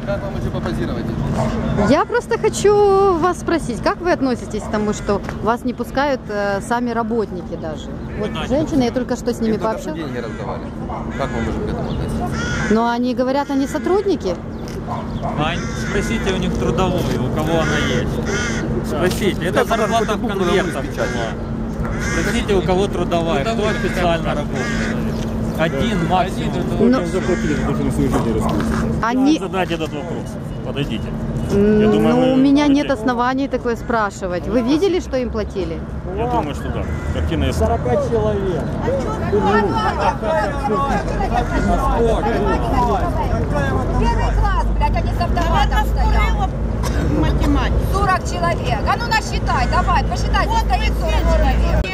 Как вам еще попозировать? Я просто хочу вас спросить, как вы относитесь к тому, что вас не пускают сами работники даже? Вот женщины, я только что с ними пообщалась. Деньги раздавали. Как мы можем к этому относиться? Но они говорят, они сотрудники. Спросите у них трудовую, у кого она есть. Спросите, это зарплата в конвертах была. Спросите, у кого трудовая, кто официально работает. Один максимум. Но... Они... Задать этот вопрос. Подойдите. Ну, у меня нет оснований такое спрашивать. Вы видели, что им платили? Я думаю, что да. Картина есть. 40 человек. Первый класс, блядь, они с автоматом стоят. Математика. 40 человек. А ну насчитай, давай, посчитай, вот стоит 40 человек.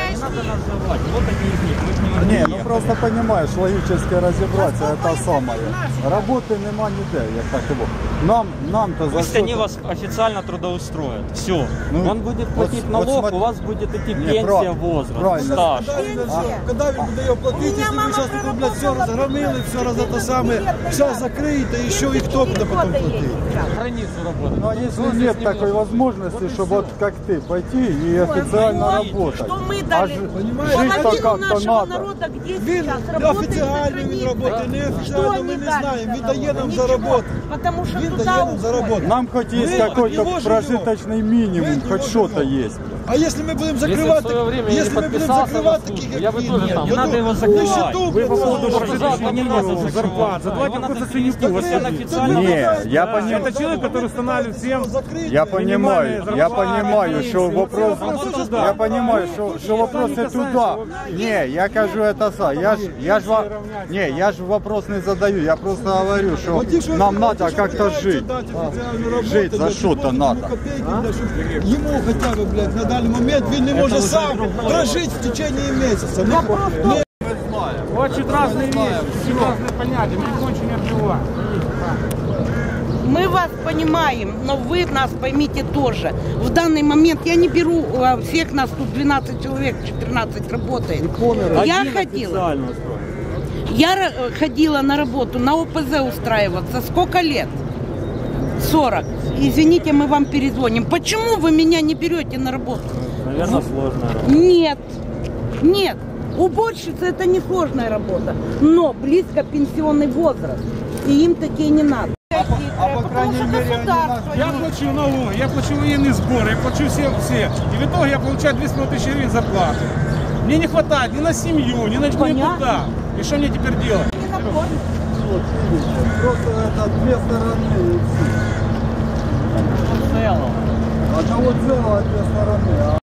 Не, ну просто понимаешь, логически разобраться, это самое. Работы нема ніде, як так его. Нам-то за Пусть они вас официально трудоустроят. Все. Ну, Он будет платить вот налог, у вас будет идти Не, пенсия, возраст, правильно. стаж. Когда він буде його платити, якщо ви зараз тут, блядь, все розгромили, все те саме, все закриєте, і що, і хто буде потім платити? Границу работать. Ну а если нет такой возможности, чтобы вот как ты пойти и официально работать, что мы а дали жить-то как-то надо. народа, где Він сейчас работает офіційно він працює, неофіційно ми не знаємо, він дає нам заробити. Потому что Він туда дає нам заробити. Нам хоть есть какой-то прожиточный минимум, хоть что-то есть. А если мы будем закрывать, если мы будем закрывать таких, я бы тоже там. Не надо его закрывать. Вы по поводу прожиточного минимума зарплат. Задавайте вопрос ценнику. Не, я понимаю. Это человек, который устанавливает всем. Я понимаю, что вопрос, я понимаю, что вопросы туда. Не, я кажу это сам, я ж вопрос не задаю, я просто говорю, что нам надо как-то жить. Жить за что-то надо. Ему хотя бы, блядь, на данный момент він не може сам прожить в течение месяца. Очень разные вещи, очень разные понятия. Мы очень не отбиваем. мы вас понимаем, но вы нас поймите тоже. В данный момент я не беру всех нас тут 12 человек, 14 работает. Я ходила на работу, на ОПЗ устраиваться. Сколько лет? 40. Извините, мы вам перезвоним. Почему вы меня не берете на работу? Наверное, сложная работа. Нет, нет. Уборщица это не сложная работа, но близко пенсионный возраст. И им такие не надо. По крайней мере, Я плачу налоги, я плачу военные сборы, я плачу все. И в итоге я получаю 2500 гривен зарплаты. Мне не хватает ни на семью, ни на никуда. И что мне теперь делать? просто это две стороны. Одного целого, две стороны.